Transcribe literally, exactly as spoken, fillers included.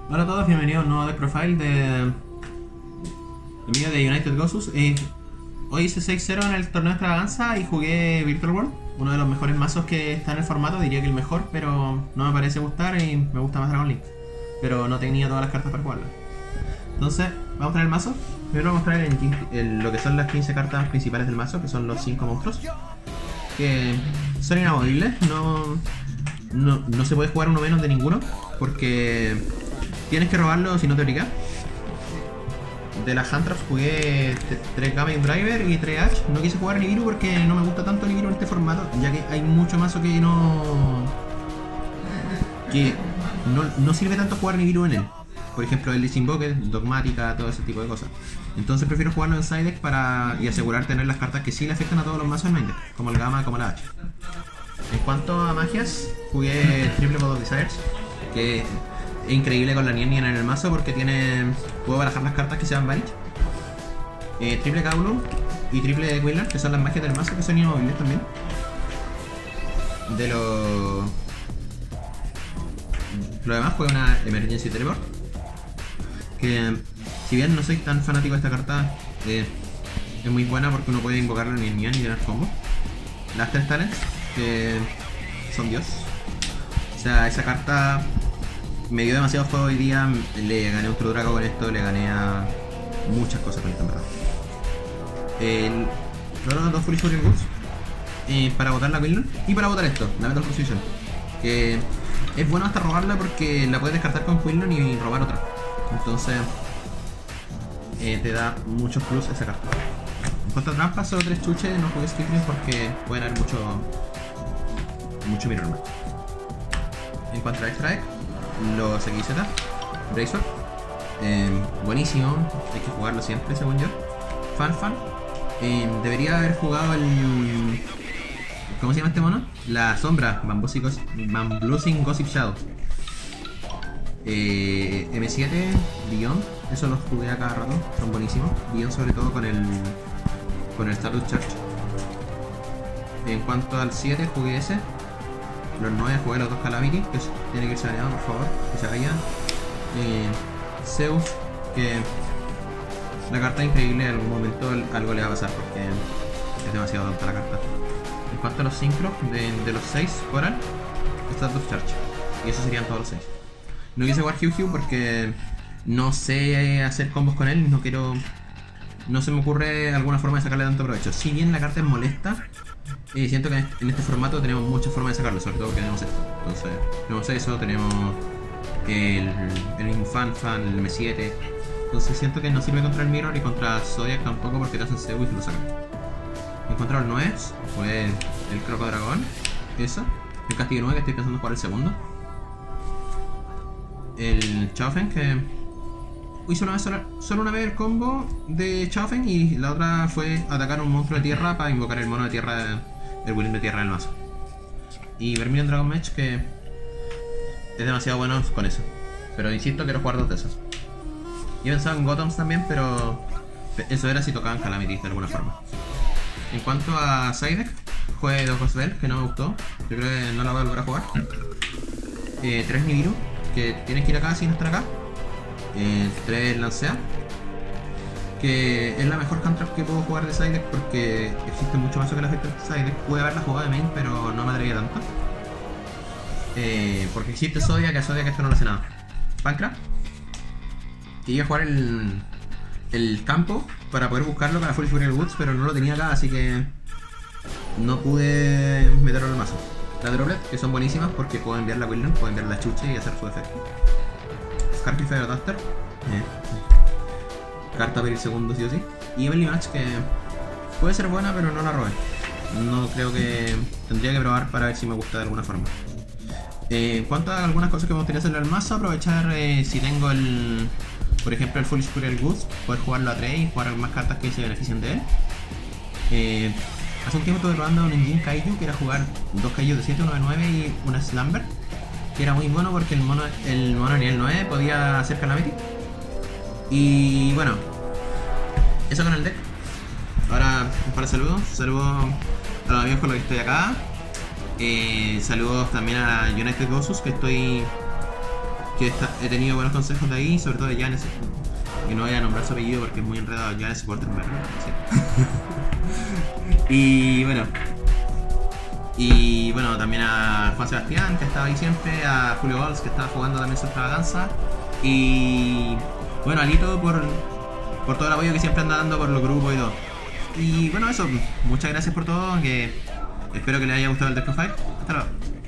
Hola a todos, bienvenidos a un nuevo deck profile de mío de United Gosus. Eh, hoy hice seis cero en el torneo de extravaganza y jugué Virtual World, uno de los mejores mazos que está en el formato, diría que el mejor, pero no me parece gustar y me gusta más Dragon Link. Pero no tenía todas las cartas para jugarlo. Entonces, vamos a mostrar el mazo. Primero vamos a mostrar el, el, lo que son las quince cartas principales del mazo, que son los cinco monstruos, que son inamovibles, no, no, no se puede jugar uno menos de ninguno, porque tienes que robarlo si no te obliga. De las Handtraps jugué tres Gamma y un Driver y tres H. No quise jugar Nibiru porque no me gusta tanto Nibiru en este formato, ya que hay mucho mazo que no... que no, no sirve tanto jugar Nibiru en él. Por ejemplo, el Disinvoke, Dogmática, todo ese tipo de cosas. Entonces prefiero jugarlo en side deck para y asegurar tener las cartas que sí le afectan a todos los mazos en main deck, como el Gamma, como la H. En cuanto a magias, jugué Triple Bod of Desires, que es increíble con la Nien Nien en el mazo porque tiene... puedo barajar las cartas que sean Vanish. Eh, triple Kowloon y triple Quillan, que son las magias del mazo que son inamovibles también. De lo... lo demás jugué una Emergency Teleport, que si bien no soy tan fanático de esta carta, eh, es muy buena porque uno puede invocarla en Nien Nien y tener combo. Las tres talents, que son Dios. O sea, esa carta me dio demasiado juego hoy día, le gané a otro Draco con esto, le gané a muchas cosas con esto en verdad. El... Luego dos Foolish Warrior Goods eh, para botar la Quillan y para botar esto, la Metal Fusion, que es bueno hasta robarla porque la puedes descartar con Quillan y robar otra. Entonces eh, te da muchos plus esa carta. En cuanto a trampas, solo tres chuches, no jugué Skipling porque pueden haber mucho mucho mirror match. En cuanto a extra deck, los X Z, Razor, eh, buenísimo, hay que jugarlo siempre según yo. Fan Fan, eh, debería haber jugado el... ¿cómo se llama este mono? La sombra, Bamboozling Gossip Shadow. eh, M siete, Beyond, eso los jugué a cada rato, son buenísimos. Beyond sobre todo con el con el Status Charge. En cuanto al siete, jugué ese. Los nueve jugué los dos Calamity, que tiene que irse baneado, por favor, que se vayan. Eh, Zeus, que la carta es increíble, en algún momento algo le va a pasar porque es demasiado tonta la carta. En cuanto a los synchros, de, de los seis Coral, Status Charge, y esos serían todos los seis. No quise jugar Hugh Hugh porque no sé hacer combos con él, no quiero... no se me ocurre alguna forma de sacarle tanto provecho. Si bien la carta es molesta, Eh, siento que en este formato tenemos muchas formas de sacarlo, sobre todo que tenemos esto. Entonces, tenemos eso, tenemos el, el mismo Fan Fan, el M siete. Entonces siento que no sirve contra el Mirror y contra Zodiac tampoco porque te hacen Zeus y lo sacan. En contra los nueve fue el, el Croco Dragón, eso. El Castillo nueve, que estoy pensando jugar el segundo. El Chaofen, que hizo una vez, solo, solo una vez el combo de Chaofen y la otra fue atacar un monstruo de tierra para invocar el mono de tierra, el Willing de tierra del mazo. Y Vermilion Dragon Mage, que es demasiado bueno con eso. Pero insisto, quiero jugar dos de esos. Y he pensado en Gothams también, pero eso era si tocaban Calamities de alguna forma. En cuanto a side deck, jugué dos Ghostbell, que no me gustó. Yo creo que no la voy a volver a jugar. Eh, tres Nibiru, que tienes que ir acá sin estar acá. Eh, tres Lancea, que es la mejor cantrap que puedo jugar de side deck porque existe mucho más que la efecto de side deck. Pude haberla jugado de main, pero no me atreví tanto. Eh, porque existe Zodiac, que Zodiac esto no lo hace nada. Pancra, que iba a jugar el, el campo para poder buscarlo para Foolish Warrior Woods, pero no lo tenía acá, así que no pude meterlo en el mazo. La Droplet, que son buenísimas porque puedo enviar la Quillan, puedo enviar la Chuche y hacer su efecto. Scarpy Fire Duster, eh. carta para ir segundo sí o sí. Y Evelyn Match, que puede ser buena pero no la robé. No creo que... tendría que probar para ver si me gusta de alguna forma. Eh, en cuanto a algunas cosas que me gustaría hacerle al mazo, aprovechar eh, si tengo el... por ejemplo el Foolish Warrior Goods, poder jugarlo a tres y jugar más cartas que se beneficien de él. Eh, hace un tiempo estuve probando un Engine Kaiju, que era jugar dos Kaiju de siete, uno de nueve y una Slumber, que era muy bueno porque el mono, el mono nivel nueve podía hacer Calamity. Y bueno, eso con el deck. Ahora un par de saludos. Saludos a los amigos con los que estoy acá. Eh, saludos también a United Gosus, que estoy que está, he tenido buenos consejos de ahí, sobre todo de Janes, que no voy a nombrar su apellido porque es muy enredado, Janes Quarterback, sí. Y bueno, y bueno, también a Juan Sebastián, que estaba ahí siempre, a Julio Valls, que estaba jugando también su extravaganza, y bueno, a Lito por, por todo el apoyo que siempre anda dando por los grupos y todo. Y bueno, eso, muchas gracias por todo, que espero que les haya gustado el Death Profile. Hasta luego.